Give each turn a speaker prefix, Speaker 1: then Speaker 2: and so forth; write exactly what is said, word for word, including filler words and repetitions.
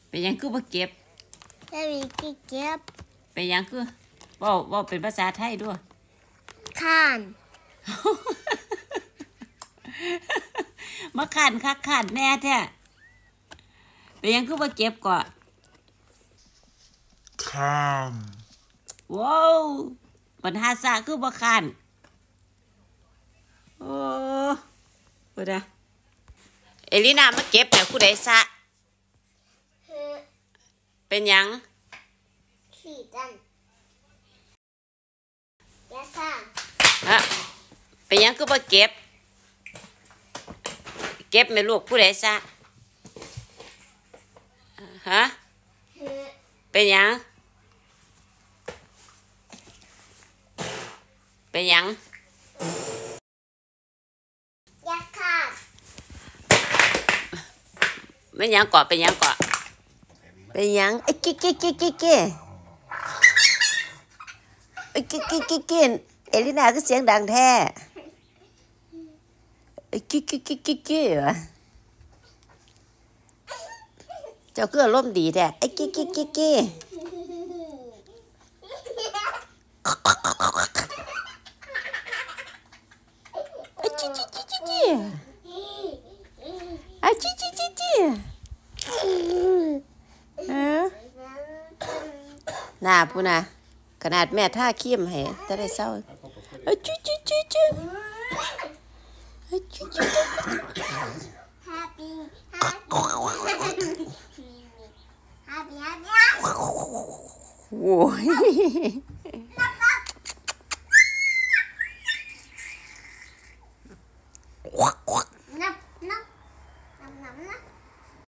Speaker 1: เป็นยังคือบ่เก็บ
Speaker 2: ไม่มีที่เก็บ
Speaker 1: เป็นยังคือเว้าเว้าเป็นภาษาไทยด้วย
Speaker 2: ข้าน
Speaker 1: มาขันคักขันแน่แท้เป็นยังคือบ่เก็บก่อน
Speaker 3: ข้าม
Speaker 1: ว้าวปัญหาซะคือบ่ขันโอ้บ่ได้เอลิน่ามาเก็บแต่ผู้ใดซะเป็นยัง
Speaker 2: ขี้จันยาซ่า
Speaker 1: ฮะเป็นยังคือบ่เก็บเก็บแม่ลูกผู้ใดซะฮะเป็นยังเป็นยัง
Speaker 2: ยาขาด
Speaker 1: เป็นยังเกาะเป็นยังเกาะเป็นยังไอ้กิ๊กกิ๊กกิ๊กกิ๊กกิ๊กไอ้กิ๊กกิ๊กกิ๊กกิ๊กเอลิน่าก็เสียงดังแท้ไอ้กิ๊กกิ๊กกิ๊กกิ๊กกิ๊กวะเจ้าก็อารมณ์ดีแท้ไอ้กิ๊กกิ๊กกิ๊กกิ๊กไอ้จิ๊กจิ๊กจิ๊กจิ๊กไอ้จิ๊กจิ๊กจิ๊กจิ๊กเออน่าพูนะขนาดแม่ท่าเขี้ยมให้จะได้เศร้าไอ้จิ๊กจิ๊กจิ๊กจิ๊กไอ้จิ๊กจิ๊ก
Speaker 2: Happy Happy Happy Happy
Speaker 1: โว้ย